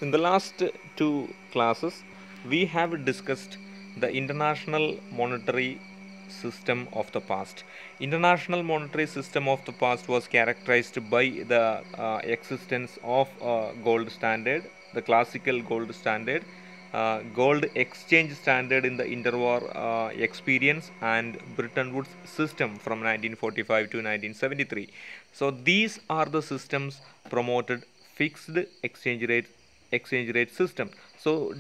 In the last two classes, we have discussed the international monetary system of the past. International monetary system of the past was characterized by the existence of gold standard, the classical gold standard, gold exchange standard in the interwar experience, and Bretton Woods system from 1945 to 1973. So these are the systems promoted fixed exchange rate system. So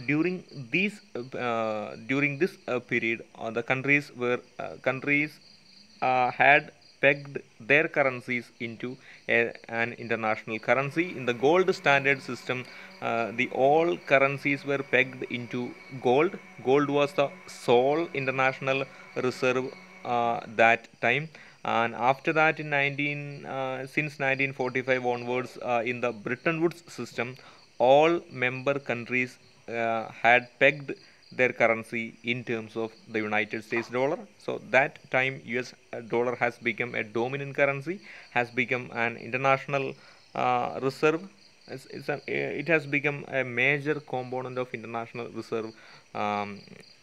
during this period, the countries had pegged their currencies into an international currency. In the gold standard system, the all currencies were pegged into gold. Gold was the sole international reserve that time. And after that, since 1945 onwards, in the Bretton Woods system, all member countries had pegged their currency in terms of the United States dollar. So that time US dollar has become a dominant currency, has become an international reserve. It has become a major component of international reserve um,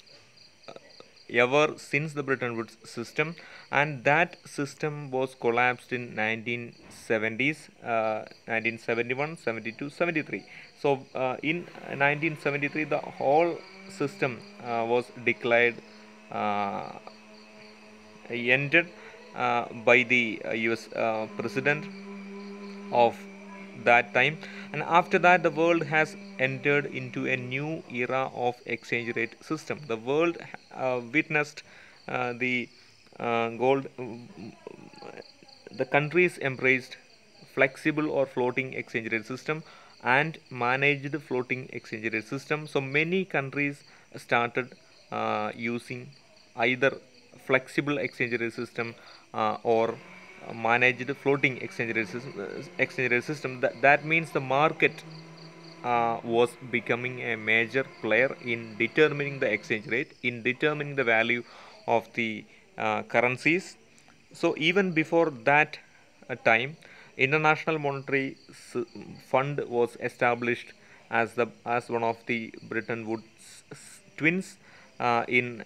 ever since the Bretton Woods system, and that system was collapsed in 1970s, 1971, 72, 73. So in 1973, the whole system was declared uh, ended by the US president of that time. And after that, the world has entered into a new era of exchange rate system. The world witnessed the gold the countries embraced flexible or floating exchange rate system and managed floating exchange rate system. So many countries started using either flexible exchange rate system or managed floating exchange rate system. That means the market was becoming a major player in determining the exchange rate, in determining the value of the currencies. So even before that time, International Monetary Fund was established as one of the Bretton Woods twins in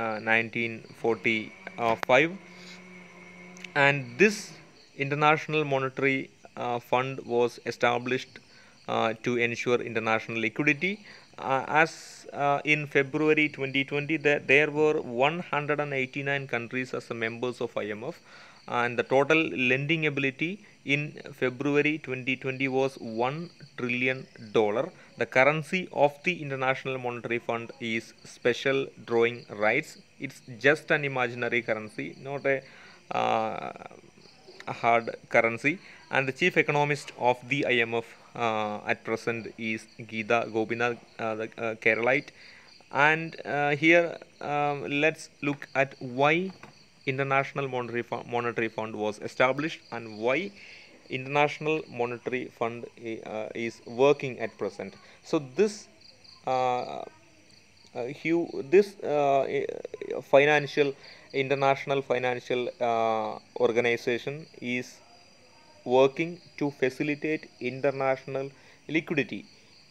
1945, and this International Monetary Fund was established to ensure international liquidity. As in February 2020, there were 189 countries as the members of IMF, and the total lending ability in February 2020 was $1 trillion. The currency of the International Monetary Fund is special drawing rights. It's just an imaginary currency, not uh, a hard currency. And the chief economist of the IMF at present is Geeta Gopinath, the Keralite. And here let's look at why International Monetary Fund was established and why International Monetary Fund is working at present. So uh, this financial international financial organization is working to facilitate international liquidity.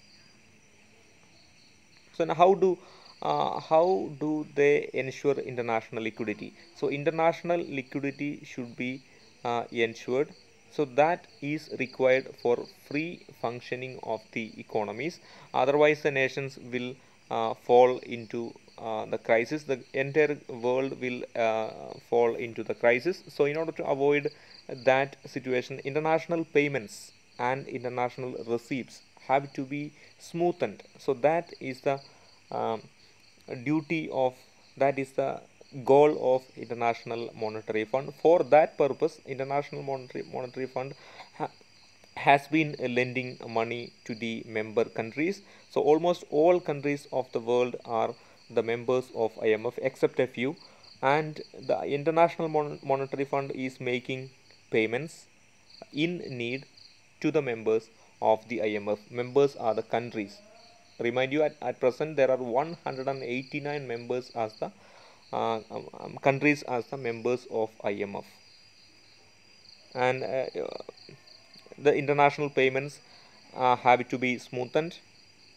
So now how do they ensure international liquidity? So international liquidity should be ensured. So that is required for free functioning of the economies. Otherwise, the nations will fall into the crisis. The entire world will fall into the crisis. So in order to avoid that situation, international payments and international receipts have to be smoothened. So that is the um, duty of that is the goal of International Monetary Fund. For that purpose, International Monetary Fund has been lending money to the member countries. So almost all countries of the world are the members of IMF except a few, and the International Monetary Fund is making payments in need to the members of the IMF. Members are the countries. Remind you, at present there are 189 members as the countries as the members of IMF, and the international payments have to be smoothened.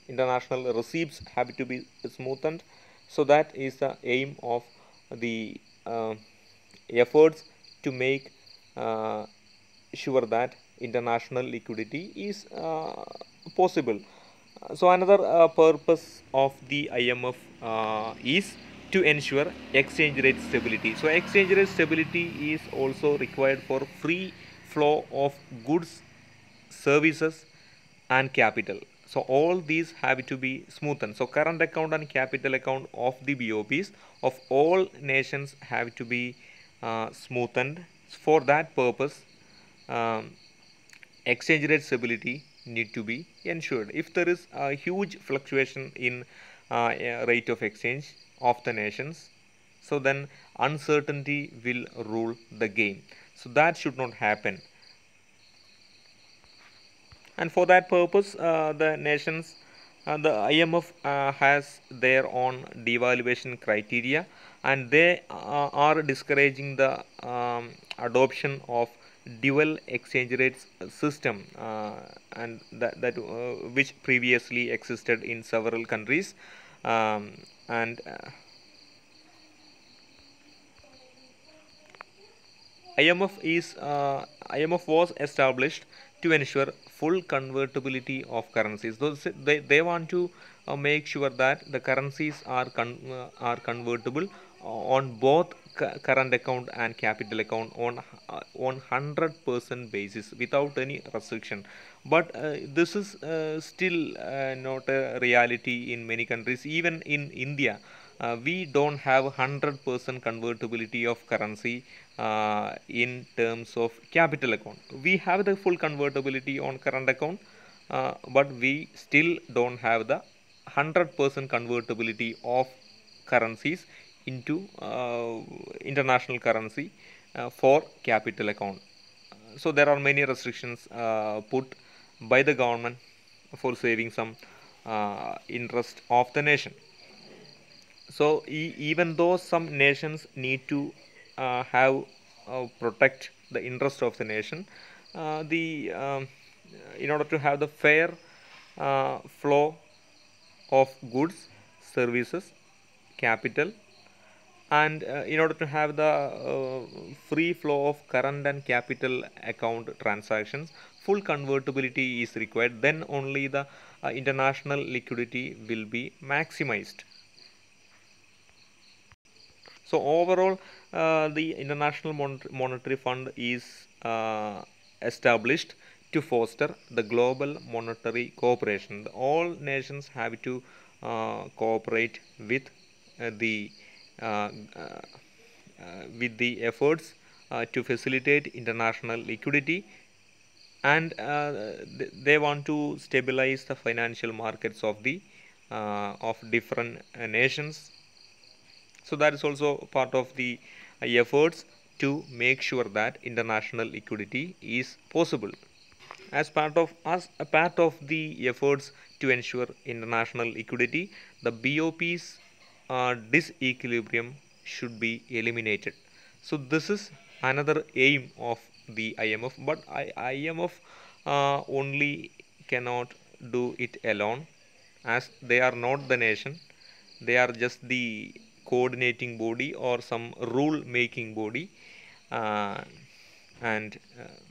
international receipts have to be smoothened. So that is the aim of the efforts to make sure that international liquidity is possible. So another purpose of the IMF is to ensure exchange rate stability. So exchange rate stability is also required for free flow of goods, services and capital. So all these have to be smoothened. So current account and capital account of the BOPs of all nations have to be smoothened. For that purpose, um, exchange rate stability need to be ensured. If there is a huge fluctuation in rate of exchange of the nations, so then uncertainty will rule the game. So that should not happen. And for that purpose, the nations, the IMF has their own devaluation criteria, and they are discouraging the adoption of dual exchange rates system, and that which previously existed in several countries, and IMF was established to ensure full convertibility of currencies. They want to make sure that the currencies are convertible on both current account and capital account on 100% basis without any restriction. But this is still not a reality in many countries. Even in India, we don't have 100% convertibility of currency in terms of capital account. We have the full convertibility on current account, but we still don't have the 100% convertibility of currencies into international currency for capital account. So there are many restrictions put by the government for saving some interest of the nation. So even though some nations need to have protect the interest of the nation, the in order to have the fair flow of goods, services, capital, and in order to have the free flow of current and capital account transactions, full convertibility is required. Then only the international liquidity will be maximized. So overall, the International Monetary Fund is established to foster the global monetary cooperation. All nations have to cooperate the uh, uh, with the efforts to facilitate international liquidity, and they want to stabilize the financial markets of different nations. So that is also part of the efforts to make sure that international liquidity is possible. As a part of the efforts to ensure international liquidity, the BOP's disequilibrium should be eliminated. So this is another aim of the IMF, but IMF only cannot do it alone, as they are not the nation. They are just the coordinating body or some rule making body, uh, and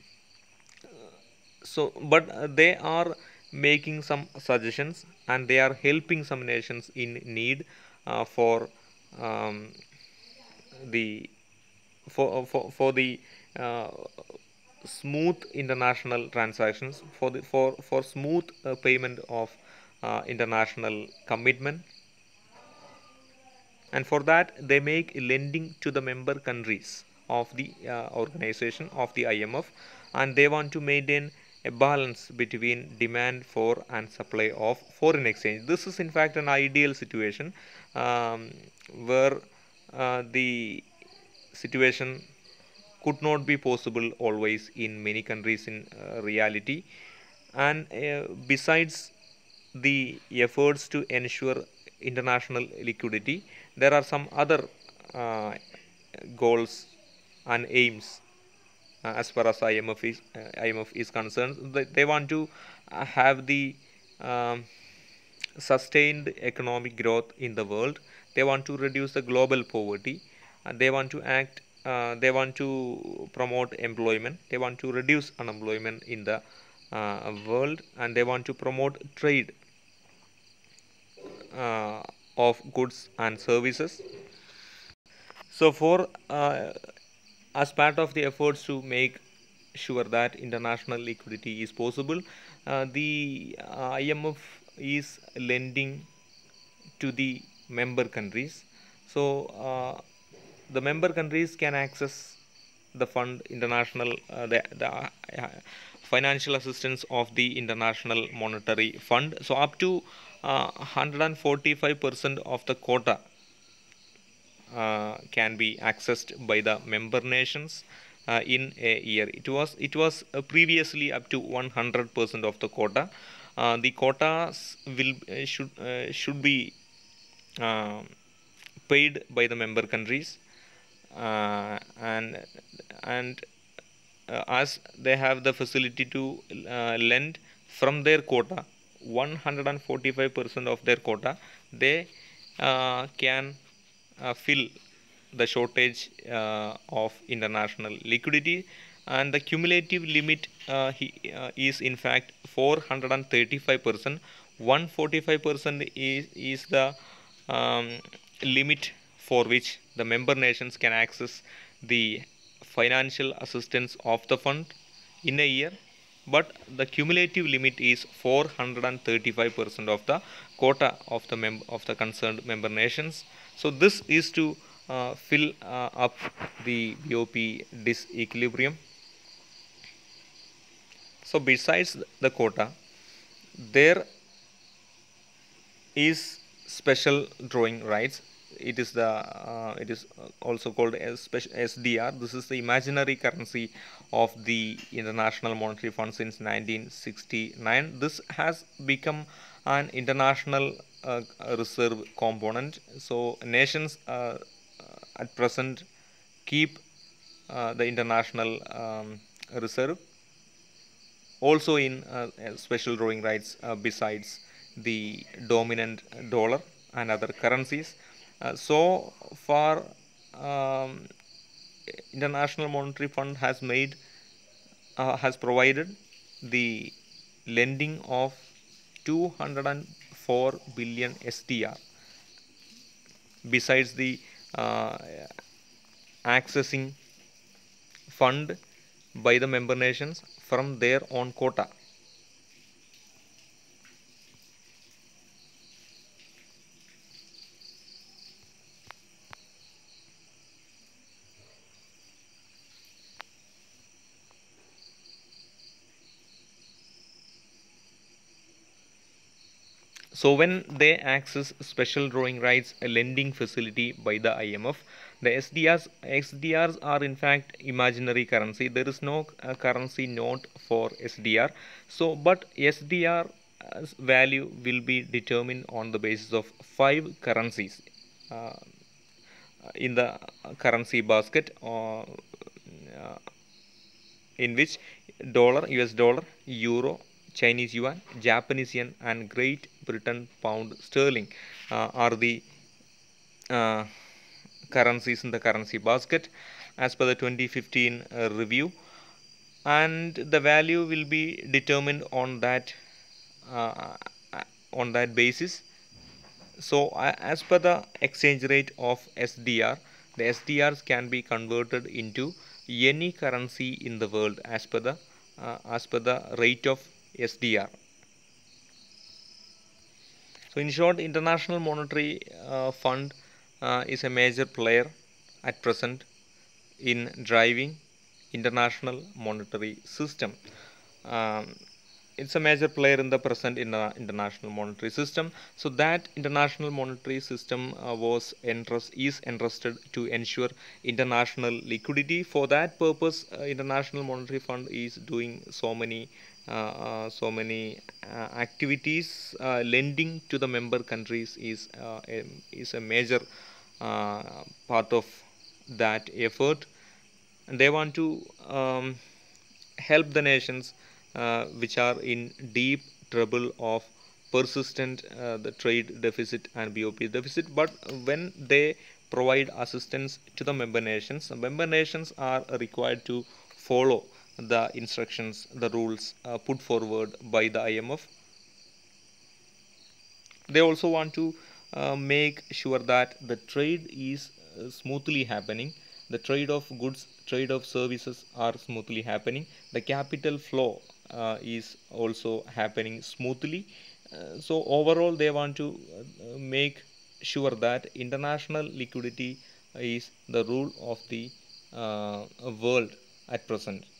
so but they are making some suggestions, and they are helping some nations in need for um, the for the uh, smooth international transactions, for smooth payment of international commitment, and for that they make lending to the member countries of the organization of the IMF, and they want to maintain a balance between demand for and supply of foreign exchange. This is in fact an ideal situation, where the situation could not be possible always in many countries in reality. And besides the efforts to ensure international liquidity, there are some other uh, goals and aims as far as IMF is concerned. They want to have the um, sustained economic growth in the world. They want to reduce the global poverty. They want to act. They want to promote employment. They want to reduce unemployment in the world, and they want to promote trade uh, of goods and services. So, for as part of the efforts to make sure that international liquidity is possible, the IMF is lending to the member countries. So, the member countries can access the fund international the financial assistance of the International Monetary Fund. So, up to 145% of the quota can be accessed by the member nations in a year. It was previously up to 100% of the quota. The quotas will should be uh, paid by the member countries, and as they have the facility to lend from their quota 145% of their quota, they can fill the shortage of international liquidity, and the cumulative limit is in fact 435%. 145% is the um, limit for which the member nations can access the financial assistance of the fund in a year, but the cumulative limit is 435% of the quota of the concerned member nations. So this is to fill up the BOP disequilibrium. So besides the quota, there is special drawing rights. It is also called as special SDR. This is the imaginary currency of the International Monetary Fund since 1969. This has become an international reserve component. So nations at present keep the international reserve also in special drawing rights besides the dominant dollar and other currencies. So far, um, International Monetary Fund has provided the lending of 204 billion SDR besides the uh, accessing fund by the member nations from their own quota. So when they access special drawing rights, a lending facility by the IMF, the SDRs are in fact imaginary currency. There is no currency note for SDR. So, but SDR value will be determined on the basis of five currencies uh, in the currency basket, in which US dollar, euro, Chinese yuan, Japanese yen, and Great Britain pound sterling are the uh, currencies in the currency basket as per the 2015 review, and the value will be determined uh, on that basis. So as per the exchange rate of SDR, the SDRs can be converted into any currency in the world as per the rate of SDR. So in short, International Monetary Fund is a major player at present in driving international monetary system. Um, it's a major player in the present in the international monetary system. So that international monetary system is entrusted to ensure international liquidity. For that purpose, International Monetary Fund is doing so many activities. Lending to the member countries is a major uh, part of that effort, and they want to help the nations which are in deep trouble of persistent the trade deficit and BOP deficit. But when they provide assistance to the member nations are required to follow the instructions, the rules put forward by the IMF. They also want to make sure that the trade is smoothly happening, the trade of goods, trade of services are smoothly happening, the capital flow is also happening smoothly. So overall they want to make sure that international liquidity is the rule of the world at present.